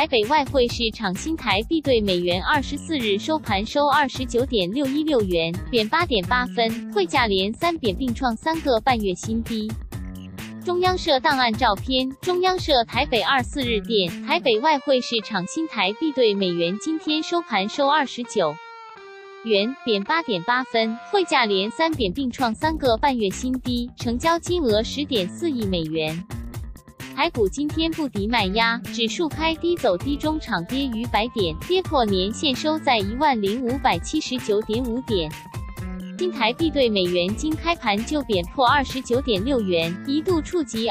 台北外汇市场新台币对美元24日收盘收29.616元，贬8.8分，汇价连3贬并创3个半月新低。中央社档案照片，中央社台北24日电，台北外汇市场新台币对美元今天收盘收29元，贬8.8分，汇价连3贬并创3个半月新低，成交金额10.4亿美元。台股今天不敌卖压，指数开低走低，中场跌逾100点，跌破年线收在10579.5点。新台币对美元经开盘就贬破29.6元，一度触及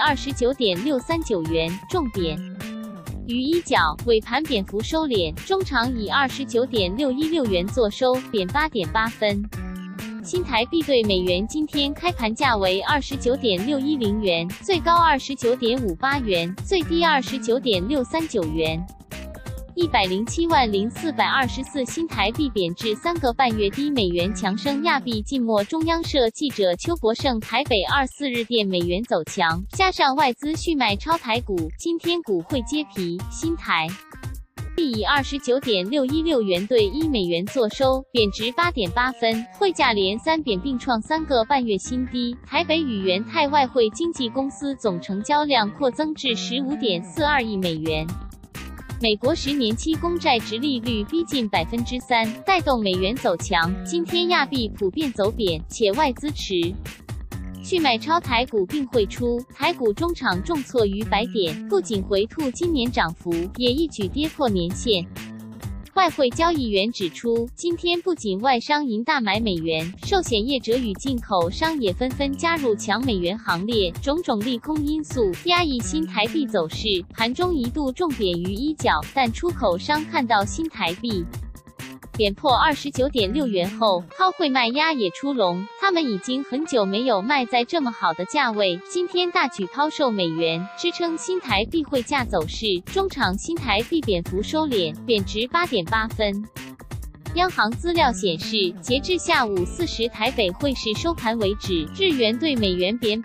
29.639元，重贬逾一角，尾盘贬幅收敛，中场以29.616元作收，贬8.8分。新台币对美元今天开盘价为29.610元，最高29.58元，最低29.639元。1070424新台币贬至3个半月低，美元强升亚币静默。中央社记者邱博胜台北24日电，美元走强，加上外资续卖超台股，今天股汇接皮，新台币以29.616元兑1美元作收，贬值8.8分，汇价连3贬并创3个半月新低。台北与元泰外汇经纪公司总成交量扩增至15.42亿美元。美国10年期公债殖利率逼近3%，带动美元走强。今天亚币普遍走贬，且外资持续买超台股并汇出，台股中场重挫逾100点，不仅回吐今年涨幅，也一举跌破年线。外汇交易员指出，今天不仅外商银大买美元，寿险业者与进口商也纷纷加入抢美元行列，种种利空因素压抑新台币走势，盘中一度重贬逾一角，但出口商看到新台币贬破29.6元后，抛汇卖压也出笼，他们已经很久没有卖在这么好的价位，今天大举抛售美元，支撑新台币汇价走势。中场新台币贬幅收敛，贬值8.8分。央行资料显示，截至下午4时台北汇市收盘为止，日元对美元贬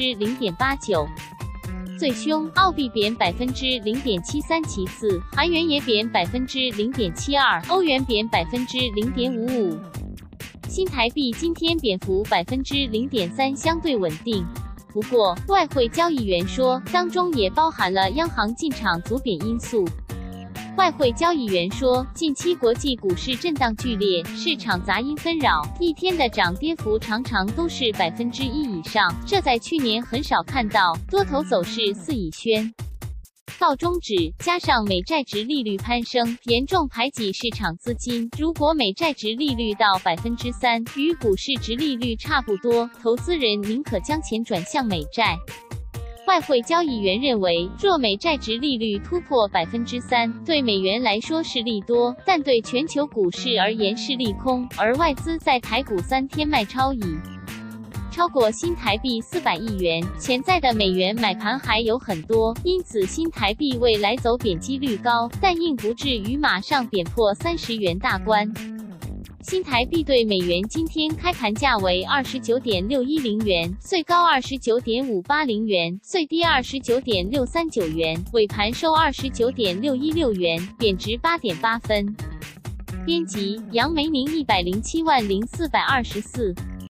0.89%。最凶，澳币贬0.73%，其次，韩元也贬0.72%，欧元贬0.55%。新台币今天贬幅0.3%，相对稳定。不过，外汇交易员说，当中也包含了央行进场阻贬因素。外汇交易员说，近期国际股市震荡剧烈，市场杂音纷扰，一天的涨跌幅常常都是1%以上，这在去年很少看到，多头走势似已宣告终止，加上美债殖利率攀升，严重排挤市场资金。如果美债殖利率到3%，与股市殖利率差不多，投资人宁可将钱转向美债。外汇交易员认为，若美债殖利率突破3%，对美元来说是利多，但对全球股市而言是利空。而外资在台股3天卖超已超过新台币400亿元，潜在的美元买盘还有很多，因此新台币未来走贬几率高，但应不至于马上贬破30元大关。新台币对美元今天开盘价为29.610元，最高29.580元，最低29.639元，尾盘收29.616元，贬值8.8分。编辑：杨梅宁1070424。